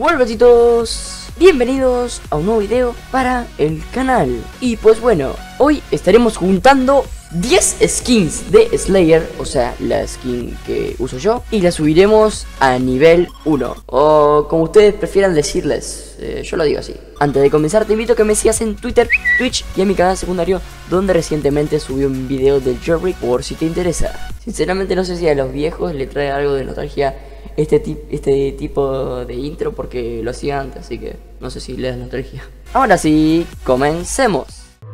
Bueno, gatitos, bienvenidos a un nuevo video para el canal. Y pues bueno, hoy estaremos juntando 10 skins de Slayer, o sea, la skin que uso yo, y la subiremos a nivel 1, o como ustedes prefieran decirles, yo lo digo así. Antes de comenzar te invito a que me sigas en Twitter, Twitch y en mi canal secundario, donde recientemente subí un video del Jailbreak por si te interesa. Sinceramente no sé si a los viejos le trae algo de nostalgia este tipo de intro, porque lo hacía antes, así que no sé si le da nostalgia. Ahora sí, comencemos.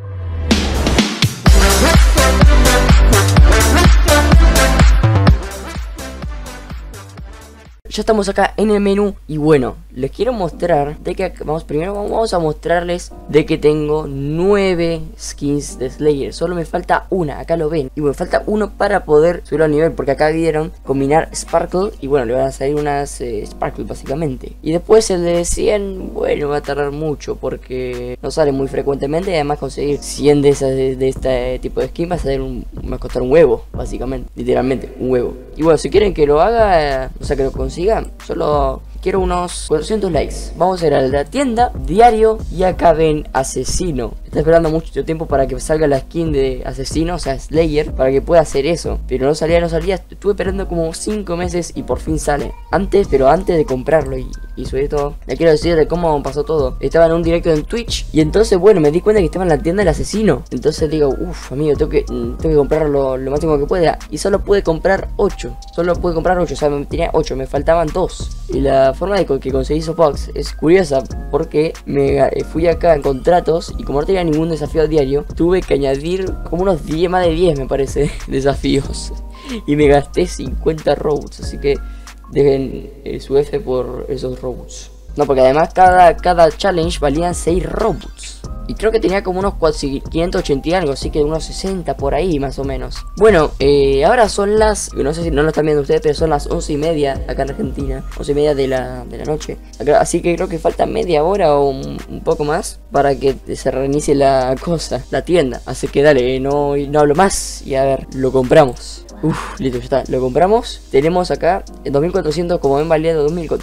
Ya estamos acá en el menú y bueno, les quiero mostrar de que vamos a mostrarles de que tengo 9 skins de Slayer. Solo me falta una, acá lo ven. Y bueno, falta uno para poder subirlo a nivel, porque acá vieron combinar Sparkle y bueno, le van a salir unas Sparkle básicamente. Y después el de 100, bueno, va a tardar mucho porque no sale muy frecuentemente. Y además conseguir 100 de este tipo de skin va a costar un huevo, básicamente, literalmente, un huevo. Y bueno, si quieren que lo haga, o sea, que lo consiga, solo quiero unos 400 likes. Vamos a ir a la tienda, diario, y acá ven asesino. Está esperando mucho tiempo para que salga la skin de asesino, o sea, Slayer, para que pueda hacer eso. Pero no salía. Estuve esperando como 5 meses y por fin sale. Pero antes de comprarlo y sobre todo, le quiero decir de cómo pasó todo. Estaba en un directo en Twitch y entonces, bueno, me di cuenta que estaba en la tienda del asesino. Entonces digo, uff, amigo, tengo que comprarlo lo máximo que pueda. Y solo pude comprar 8. O sea, tenía 8, me faltaban 2. Y la forma de que conseguí esos packs es curiosa, porque me fui acá en contratos y como no tenía ningún desafío a diario, tuve que añadir como unos 10, más de 10 me parece, desafíos. Y me gasté 50 Robux, así que dejen su F por esos Robux. No, porque además cada challenge valían 6 Robux. Y creo que tenía como unos 580 y algo, así que unos 60 por ahí más o menos. Bueno, ahora son las, no sé si no lo están viendo ustedes, pero son las 11:30 acá en Argentina. 11:30 de la noche. Así que creo que falta media hora o un poco más para que se reinicie la tienda. Así que dale, no hablo más y a ver, lo compramos. Listo, ya está, lo compramos. Tenemos acá 2400, como ven valía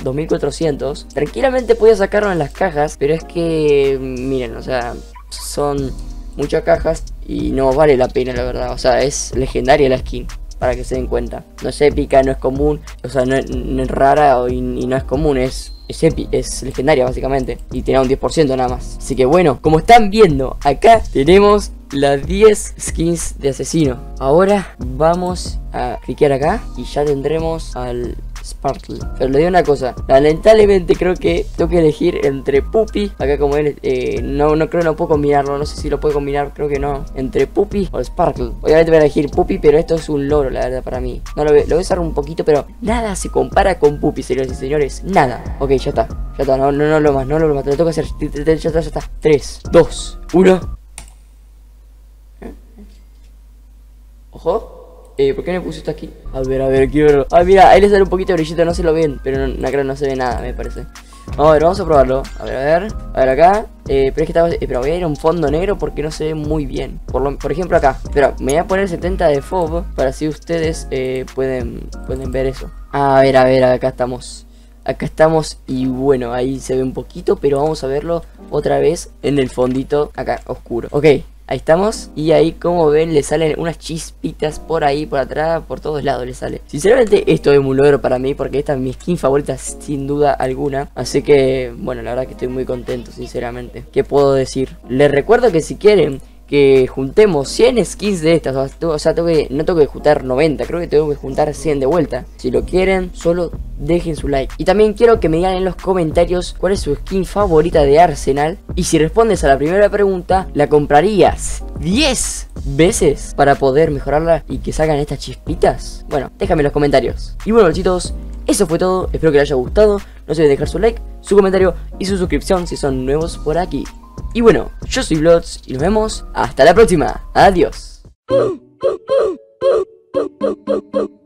2400. Tranquilamente podía sacarlo en las cajas, pero es que, miren, o sea, son muchas cajas y no vale la pena, la verdad. O sea, es legendaria la skin, para que se den cuenta. No es épica, no es común, o sea, no es rara y no es común, es legendaria básicamente. Y tiene un 10% nada más. Así que bueno, como están viendo, acá tenemos las 10 skins de asesino. Ahora vamos a cliquear acá y ya tendremos al Sparkle. Pero le digo una cosa, lamentablemente creo que tengo que elegir entre Puppy. Acá como él, no creo, no puedo combinarlo. No sé si lo puedo combinar, creo que no. Entre Puppy o Sparkle. Obviamente voy a elegir Puppy, pero esto es un loro, la verdad, para mí. No lo voy a usar un poquito, pero nada se compara con Puppy, señores y señores. Nada. Ok, ya está, no lo más, te lo tengo que hacer. Ya está. 3, 2, 1. Ojo, ¿por qué me puse esto aquí? A ver, quiero verlo. Ah, mira, ahí le sale un poquito de brillito, no se lo ven, pero no se ve nada, me parece. Vamos a probarlo. A ver acá. Pero es que pero voy a ir a un fondo negro porque no se ve muy bien. Por ejemplo acá. Pero me voy a poner 70 de FOV para así ustedes pueden ver eso. A ver, acá estamos. Y bueno, ahí se ve un poquito, pero vamos a verlo otra vez en el fondito acá, oscuro. Ok. Ahí estamos, y ahí como ven le salen unas chispitas por ahí, por atrás, por todos lados le sale. Sinceramente esto es un logro para mí, porque esta es mi skin favorita sin duda alguna. Así que bueno, la verdad que estoy muy contento, sinceramente. ¿Qué puedo decir? Les recuerdo que si quieren que juntemos 100 skins de estas, o sea, no tengo que juntar 90, creo que tengo que juntar 100 de vuelta. Si lo quieren, solo dejen su like. Y también quiero que me digan en los comentarios cuál es su skin favorita de Arsenal. Y si respondes a la primera pregunta, ¿la comprarías 10 veces para poder mejorarla y que salgan estas chispitas? Bueno, déjame en los comentarios. Y bueno, chicos, eso fue todo, espero que les haya gustado. No se olviden dejar su like, su comentario y su suscripción si son nuevos por aquí. Y bueno, yo soy Blods y nos vemos hasta la próxima. Adiós.